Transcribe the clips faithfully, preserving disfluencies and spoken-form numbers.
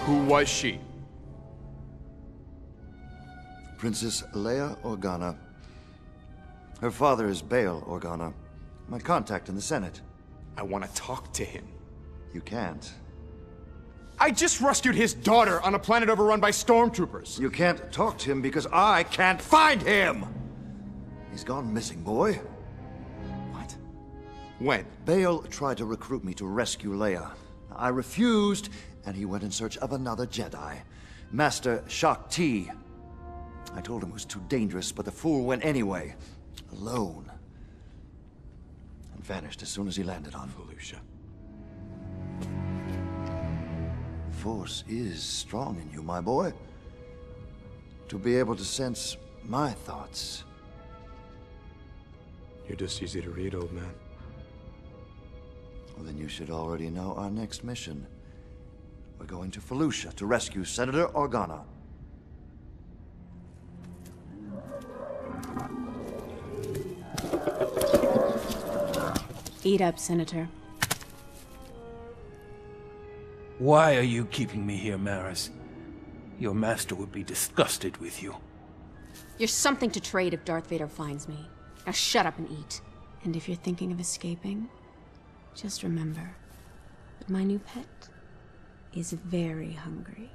Who was she? Princess Leia Organa. Her father is Bail Organa, my contact in the Senate. I want to talk to him. You can't. I just rescued his daughter on a planet overrun by stormtroopers. You can't talk to him because I can't find him! He's gone missing, boy. What? When? Bail tried to recruit me to rescue Leia. I refused, and he went in search of another Jedi, Master Shaak Ti. I told him it was too dangerous, but the fool went anyway, alone, and vanished as soon as he landed on Felucia. Force is strong in you, my boy. To be able to sense my thoughts. You're just easy to read, old man. Well, then you should already know our next mission. We're going to Felucia to rescue Senator Organa. Eat up, Senator. Why are you keeping me here, Maris? Your master would be disgusted with you. You're something to trade if Darth Vader finds me. Now shut up and eat. And if you're thinking of escaping, just remember that my new pet is very hungry.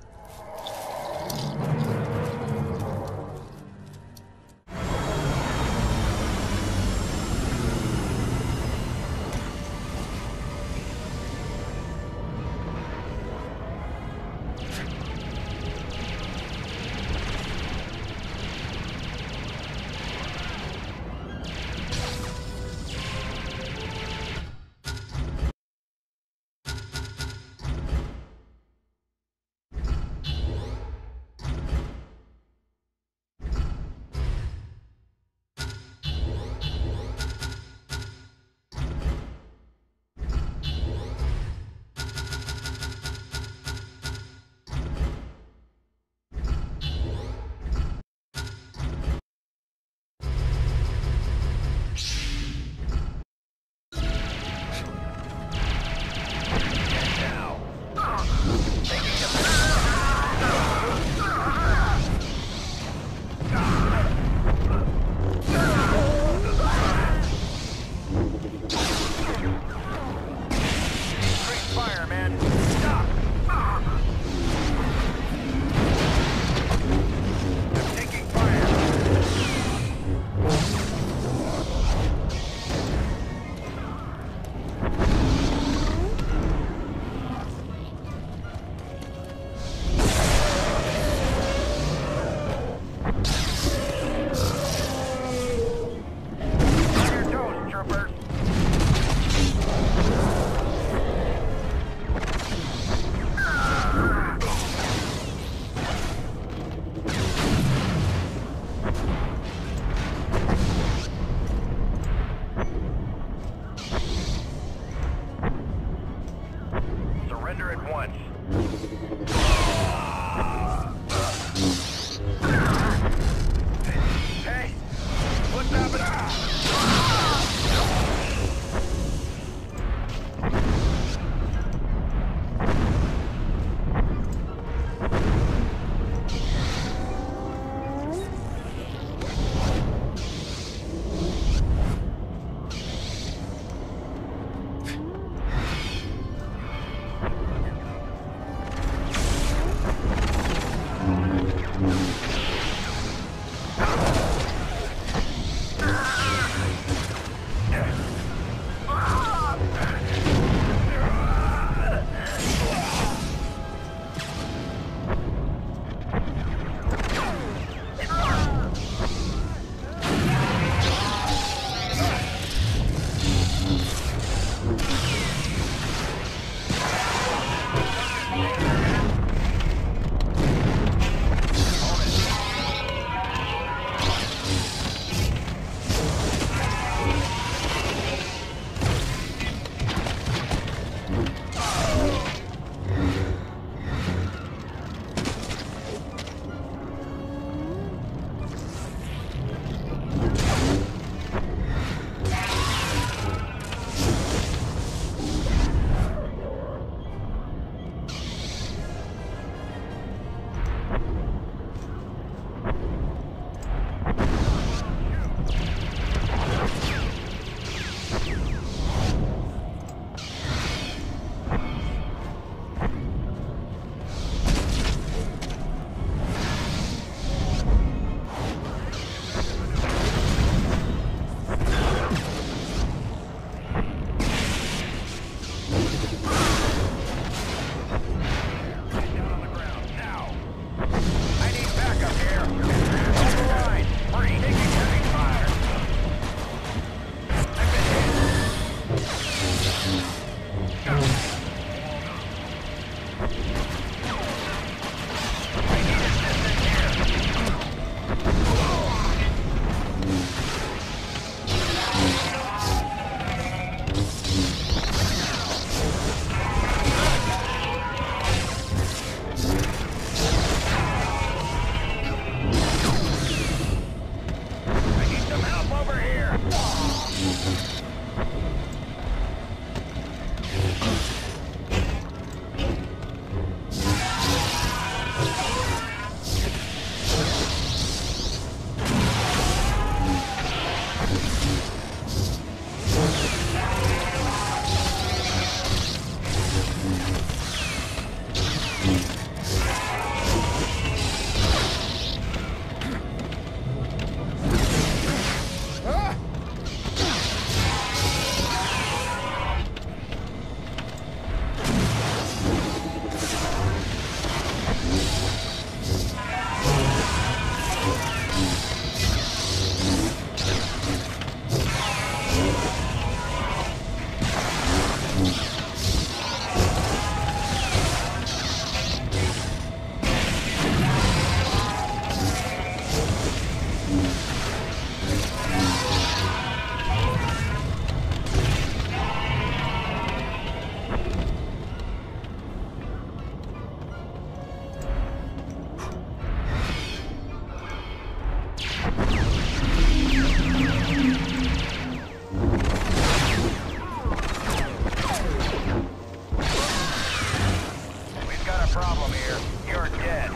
problem here. You're dead.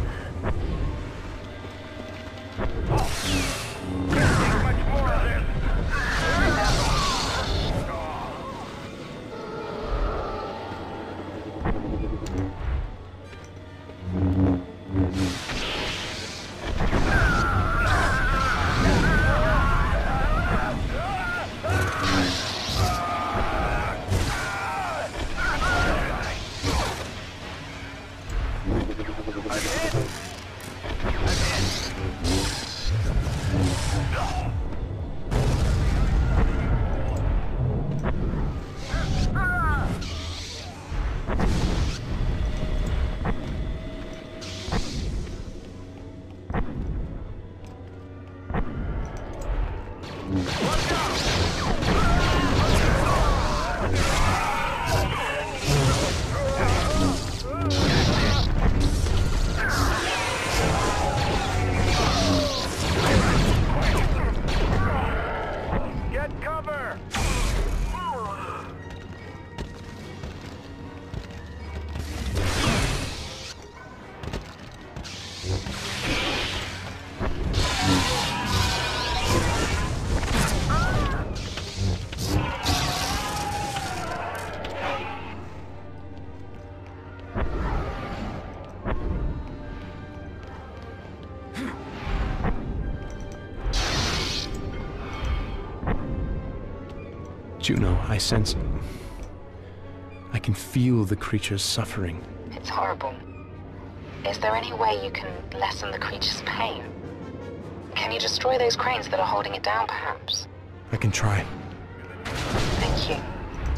Much more of this. Juno, I sense... I can feel the creature's suffering. It's horrible. Is there any way you can lessen the creature's pain? Can you destroy those cranes that are holding it down, perhaps? I can try. Thank you.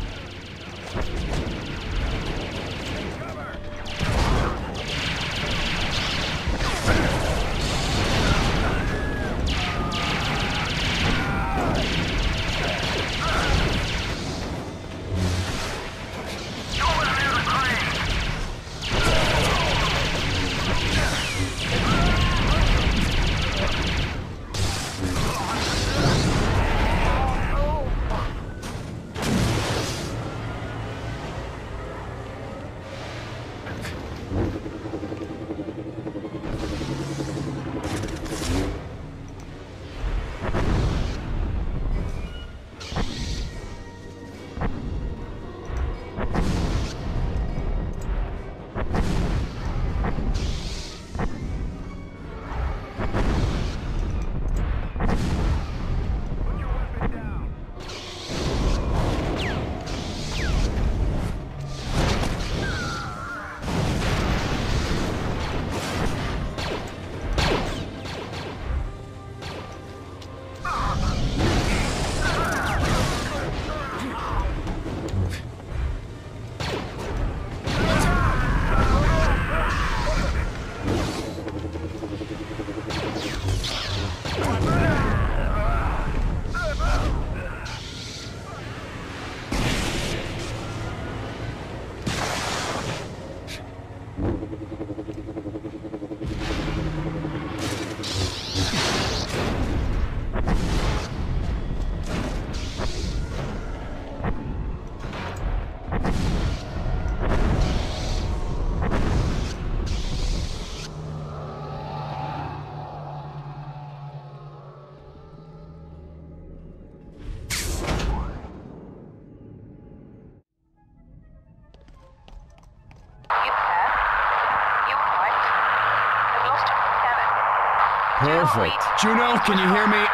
Perfect. Juno, can you hear me?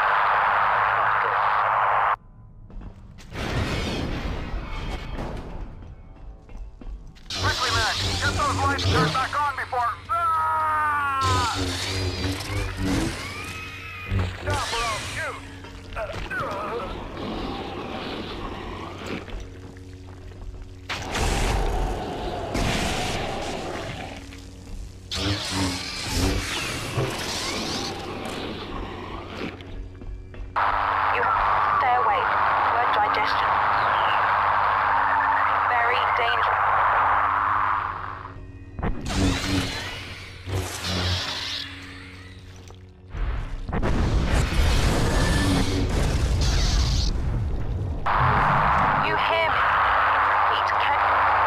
Quickly, Mac! Get those lights turned back on before... Ah! Down below, shoot! Uh, You have to stay away. Word digestion. Very dangerous. You hear me? Pete, can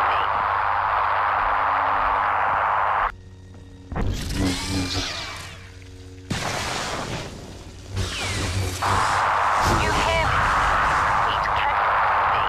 you hear me? Pete, can me?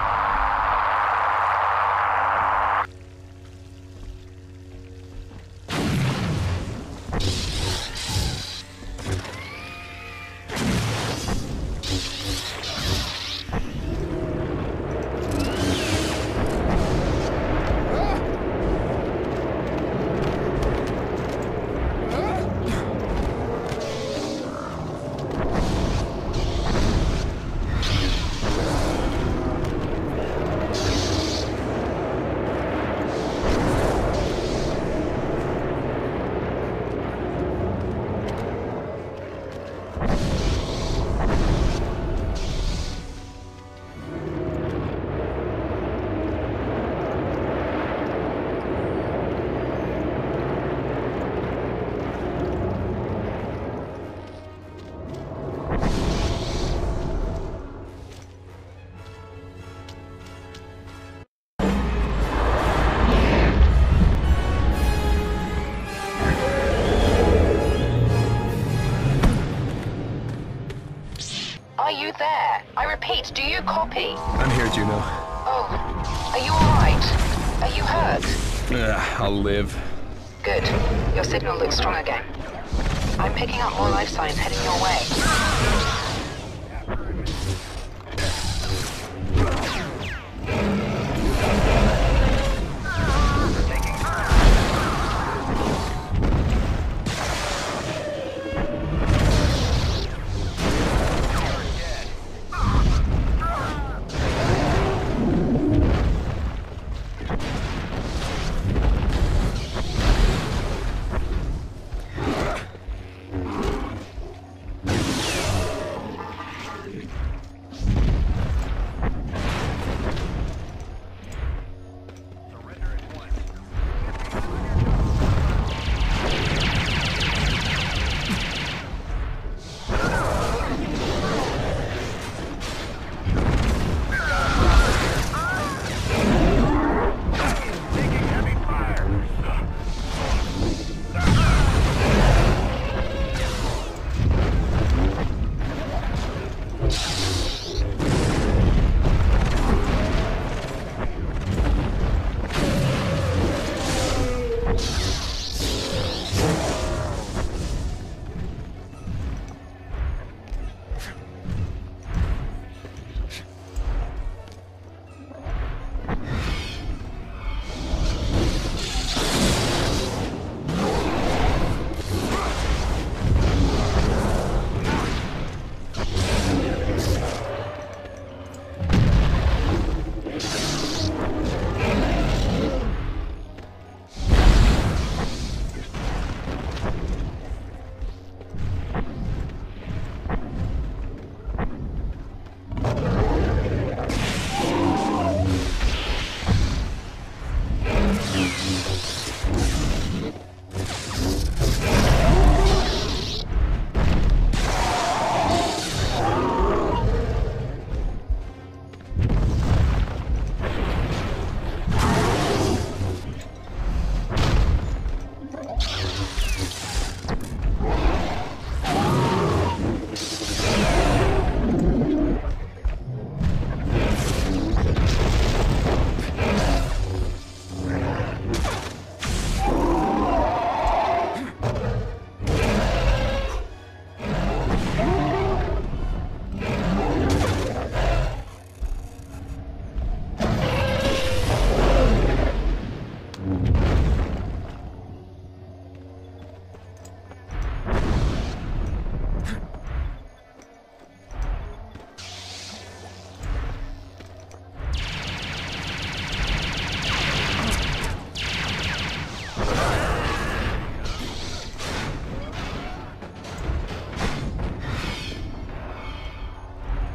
Are you there? I repeat, do you copy? I'm here, Juno. Oh, are you alright? Are you hurt? Ugh, I'll live. Good. Your signal looks strong again. I'm picking up more life signs heading your way.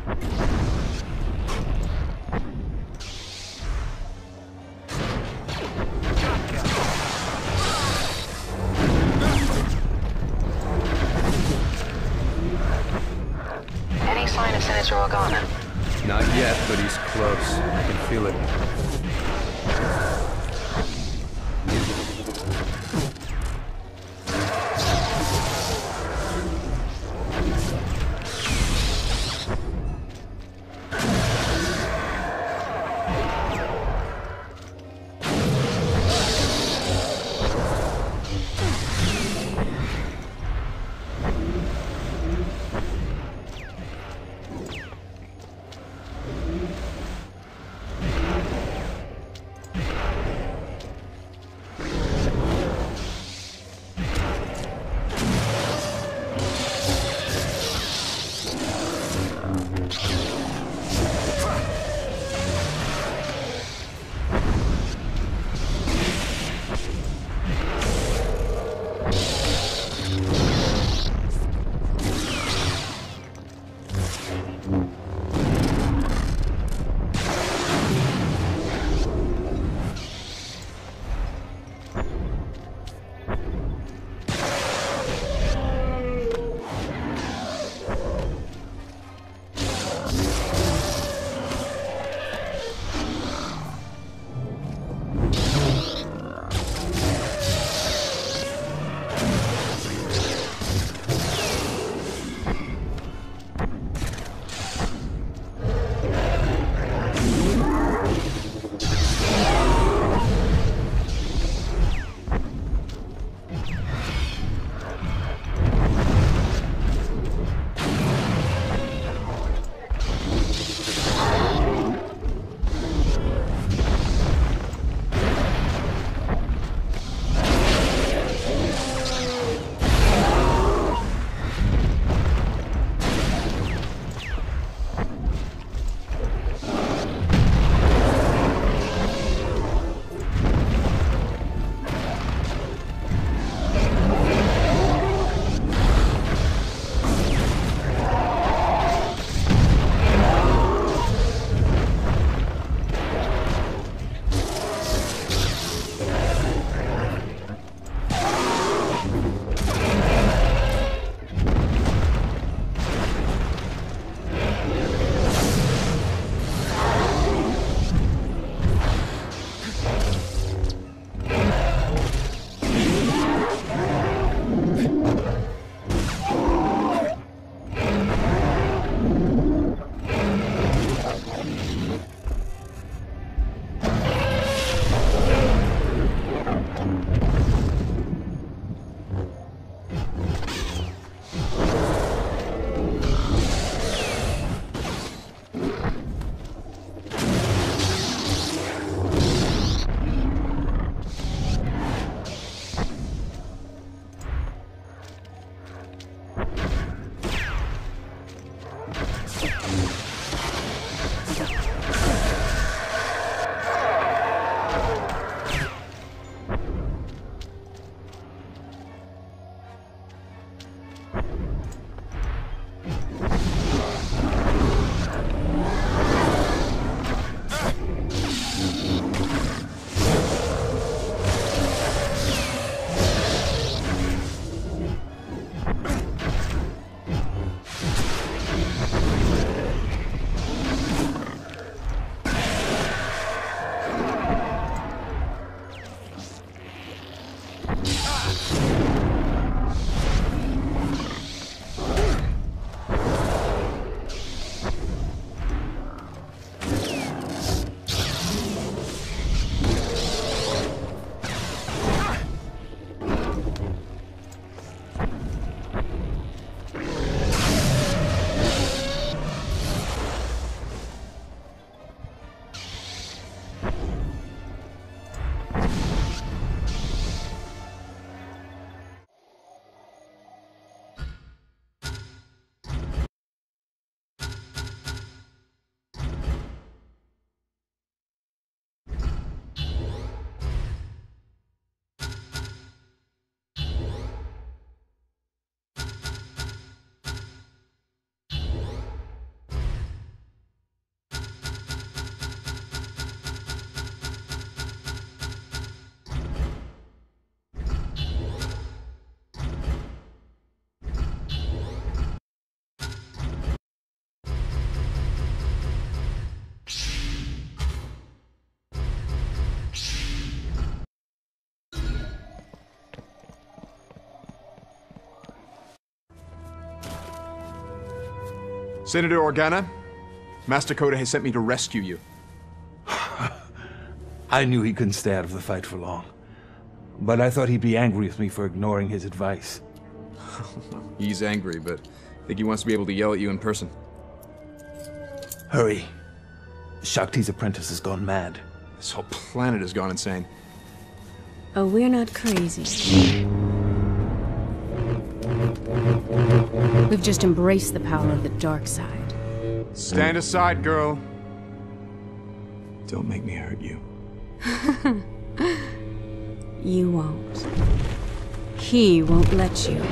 Any sign of Senator Organa? Not yet, but he's close. I can feel it. Senator Organa, Master Coda has sent me to rescue you. I knew he couldn't stay out of the fight for long. But I thought he'd be angry with me for ignoring his advice. He's angry, but I think he wants to be able to yell at you in person. Hurry. Shakti's apprentice has gone mad. This whole planet has gone insane. Oh, we're not crazy. We've just embraced the power of the dark side. Stand aside, girl. Don't make me hurt you. You won't. He won't let you.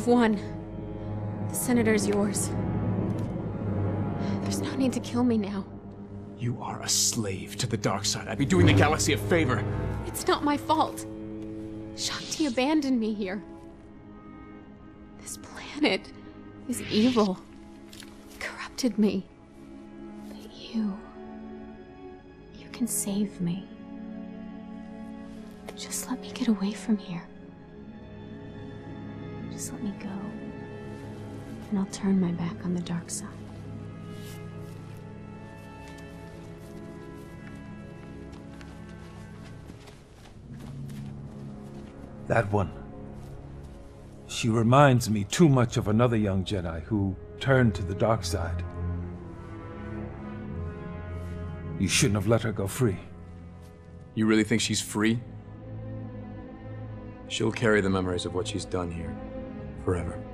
You've won. The Senator's yours. There's no need to kill me now. You are a slave to the dark side. I'd be doing the galaxy a favor. It's not my fault. Shakti abandoned me here. This planet is evil. It corrupted me. But you... you can save me. Just let me get away from here. Just let me go. And I'll turn my back on the dark side. That one. She reminds me too much of another young Jedi who turned to the dark side. You shouldn't have let her go free. You really think she's free? She'll carry the memories of what she's done here forever.